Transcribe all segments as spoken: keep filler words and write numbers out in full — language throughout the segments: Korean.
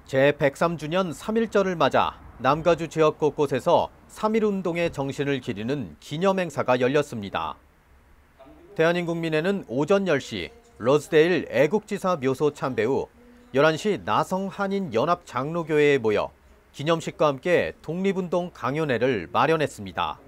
제백삼 주년 삼일절을 맞아 남가주 지역 곳곳에서 삼일운동의 정신을 기리는 기념행사가 열렸습니다. 대한인국민회는 오전 열 시 러스데일 애국지사 묘소 참배 후 열한 시 나성 한인연합 장로교회에 모여 기념식과 함께 독립운동 강연회를 마련했습니다.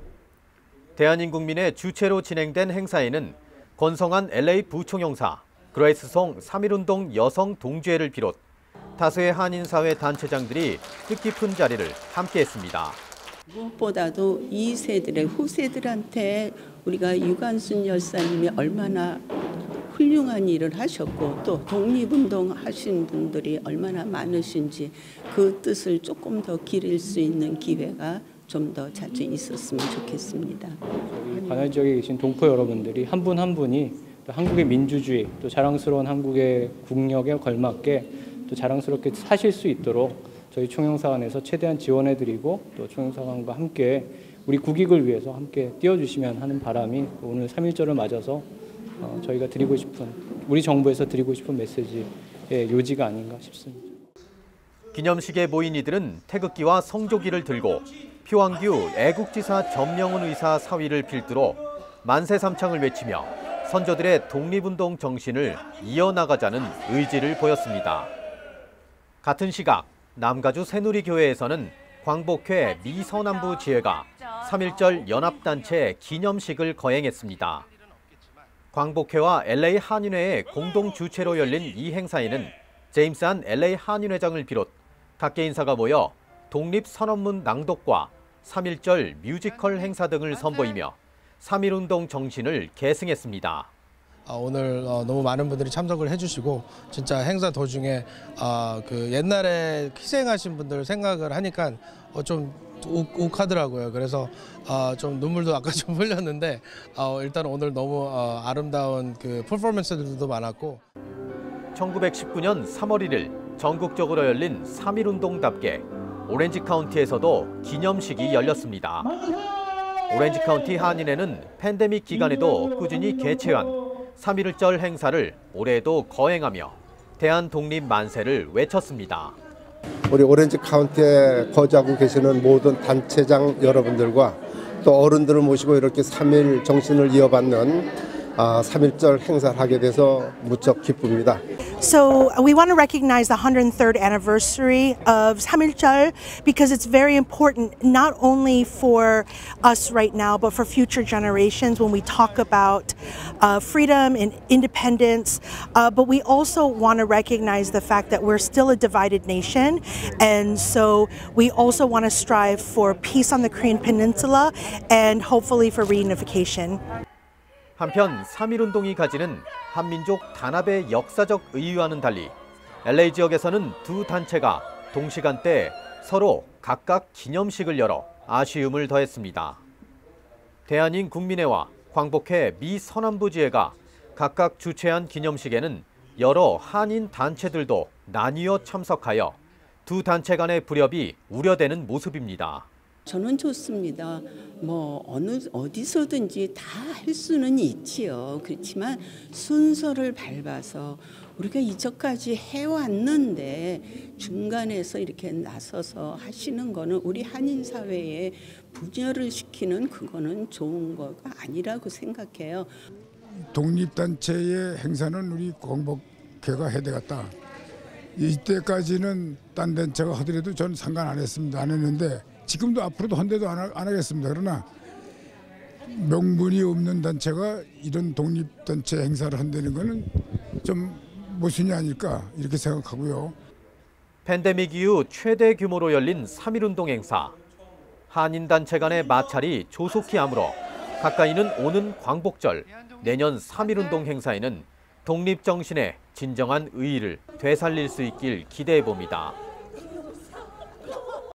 대한인국민회 주최로 진행된 행사에는 권성한 엘에이 부총영사, 그레이스송 삼일운동 여성 동지회를 비롯 다수의 한인사회 단체장들이 뜻깊은 자리를 함께했습니다. 무엇보다도 이 세들의 후세들한테 우리가 유관순 열사님이 얼마나 훌륭한 일을 하셨고 또 독립운동 하신 분들이 얼마나 많으신지 그 뜻을 조금 더 기릴 수 있는 기회가 좀 더 자주 있었으면 좋겠습니다. 관할 지역에 계신 동포 여러분들이 한 분 한 분이 또 한국의 민주주의, 또 자랑스러운 한국의 국력에 걸맞게 또 자랑스럽게 사실 수 있도록 저희 총영사관에서 최대한 지원해드리고 또 총영사관과 함께 우리 국익을 위해서 함께 뛰어주시면 하는 바람이 오늘 삼일절을 맞아서 저희가 드리고 싶은, 우리 정부에서 드리고 싶은 메시지의 요지가 아닌가 싶습니다. 기념식에 모인 이들은 태극기와 성조기를 들고 표왕규 애국지사 전명훈 의사 사위를 필두로 만세삼창을 외치며 선조들의 독립운동 정신을 이어나가자는 의지를 보였습니다. 같은 시각 남가주 새누리교회에서는 광복회 미서남부 지회가 삼일절 연합단체 기념식을 거행했습니다. 광복회와 엘에이 한인회의 공동 주최로 열린 이 행사에는 제임스 한 엘에이 한인회장을 비롯 각계 인사가 모여 독립선언문 낭독과 삼일절 뮤지컬 행사 등을 선보이며 삼일운동 정신을 계승했습니다. 오늘 너무 많은 분들이 참석을 해주시고 진짜 행사 도중에 그 옛날에 희생하신 분들 생각을 하니까 좀 욱하더라고요. 그래서 좀 눈물도 아까 좀 흘렸는데 일단 오늘 너무 아름다운 그 퍼포먼스들도 많았고. 천구백십구 년 삼월 일일 전국적으로 열린 삼일운동답게 오렌지 카운티에서도 기념식이 열렸습니다. 오렌지 카운티 한인회는 팬데믹 기간에도 꾸준히 개최한 삼일절 행사를 올해도 거행하며 대한독립 만세를 외쳤습니다. 우리 오렌지 카운티에 거주하고 계시는 모든 단체장 여러분들과 또 어른들을 모시고 이렇게 삼일 정신을 이어받는 아, 삼일절 행사를 하게 돼서 무척 기쁩니다. So we want to recognize the one hundred third anniversary of 삼일절 because it's very important not only for us right now but for future generations when we talk about uh, freedom and independence. Uh, but we also want to recognize the fact that we're still a divided nation, and so we also want to strive for peace on the Korean Peninsula and hopefully for reunification. 한편 삼일운동이 가지는 한민족 단합의 역사적 의의와는 달리 엘에이 지역에서는 두 단체가 동시간대 서로 각각 기념식을 열어 아쉬움을 더했습니다. 대한인국민회와 광복회 미서남부 지회가 각각 주최한 기념식에는 여러 한인 단체들도 나뉘어 참석하여 두 단체 간의 불협이 우려되는 모습입니다. 저는 좋습니다. 뭐 어느 어디서든지 다 할 수는 있지요. 그렇지만 순서를 밟아서 우리가 이전까지 해왔는데 중간에서 이렇게 나서서 하시는 거는 우리 한인 사회에 분열을 시키는 그거는 좋은 거가 아니라고 생각해요. 독립단체의 행사는 우리 광복회가 해야 되겠다. 이때까지는 딴 단체가 하더라도 저는 상관 안 했습니다. 안 했는데 지금도 앞으로도 헌데도 안, 안 하겠습니다. 그러나 명분이 없는 단체가 이런 독립단체 행사를 한다는 것은 좀 모순이 아닐까 이렇게 생각하고요. 팬데믹 이후 최대 규모로 열린 삼일운동 행사. 한인단체 간의 마찰이 조속히 아물어 가까이는 오는 광복절, 내년 삼일운동 행사에는 독립정신의 진정한 의의를 되살릴 수 있길 기대해봅니다.